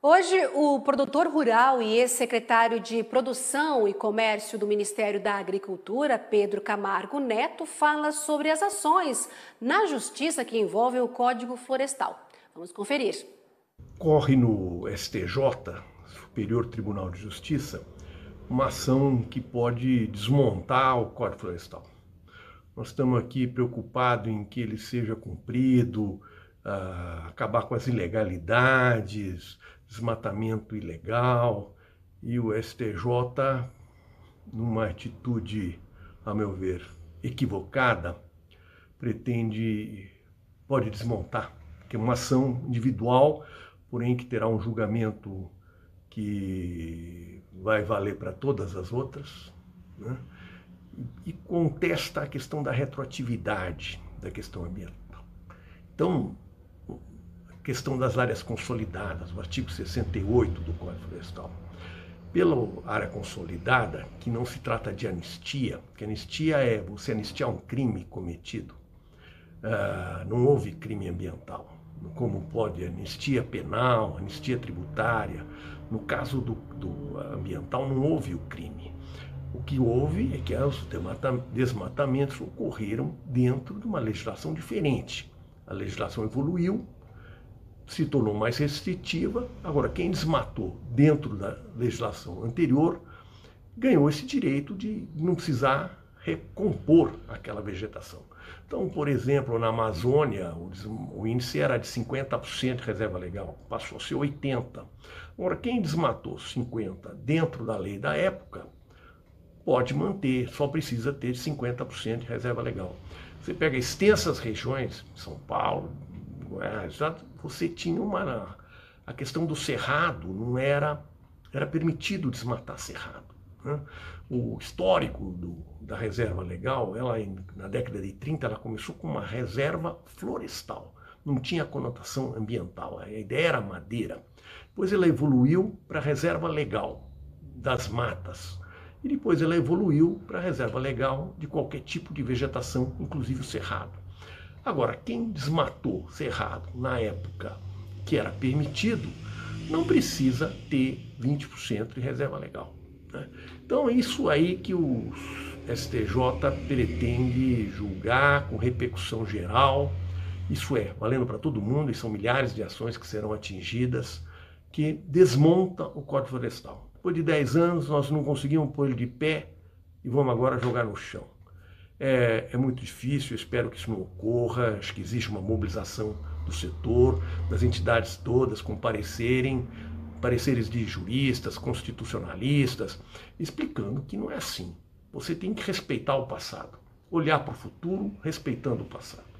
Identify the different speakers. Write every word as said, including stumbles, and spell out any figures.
Speaker 1: Hoje, o produtor rural e ex-secretário de Produção e Comércio do Ministério da Agricultura, Pedro Camargo Neto, fala sobre as ações na justiça que envolvem o Código Florestal. Vamos conferir.
Speaker 2: Corre no S T J, Superior Tribunal de Justiça, uma ação que pode desmontar o Código Florestal. Nós estamos aqui preocupados em que ele seja cumprido, uh, acabar com as ilegalidades, desmatamento ilegal, e o S T J, numa atitude, a meu ver, equivocada, pretende, pode desmontar, que é uma ação individual, porém que terá um julgamento que vai valer para todas as outras, né? E contesta a questão da retroatividade da questão ambiental. Então, a questão das áreas consolidadas, o artigo sessenta e oito do Código Florestal. Pela área consolidada, que não se trata de anistia, que anistia é você anistiar um crime cometido, uh, não houve crime ambiental, como pode anistia penal, anistia tributária. No caso do, do ambiental não houve o crime. O que houve é que os desmatamentos ocorreram dentro de uma legislação diferente. A legislação evoluiu, se tornou mais restritiva. Agora, quem desmatou dentro da legislação anterior ganhou esse direito de não precisar recompor aquela vegetação. Então, por exemplo, na Amazônia, o índice era de cinquenta por cento de reserva legal, passou a ser oitenta por cento. Agora, quem desmatou cinquenta por cento dentro da lei da época, pode manter, só precisa ter cinquenta por cento de reserva legal. Você pega extensas regiões, São Paulo, Goiás, você tinha uma... A questão do cerrado não era... Era permitido desmatar cerrado, né? O histórico do, da reserva legal, ela na década de trinta, ela começou com uma reserva florestal. Não tinha conotação ambiental, a ideia era madeira. Depois ela evoluiu para a reserva legal das matas. E depois ela evoluiu para a reserva legal de qualquer tipo de vegetação, inclusive o cerrado. Agora, quem desmatou cerrado na época que era permitido, não precisa ter vinte por cento de reserva legal, né? Então é isso aí que o S T J pretende julgar com repercussão geral. Isso é, valendo para todo mundo, e são milhares de ações que serão atingidas, que desmonta o Código Florestal. Depois de dez anos, nós não conseguimos pôr ele de pé e vamos agora jogar no chão. É, é muito difícil, espero que isso não ocorra. Acho que existe uma mobilização do setor, das entidades todas comparecerem, pareceres de juristas, constitucionalistas, explicando que não é assim. Você tem que respeitar o passado, olhar para o futuro respeitando o passado.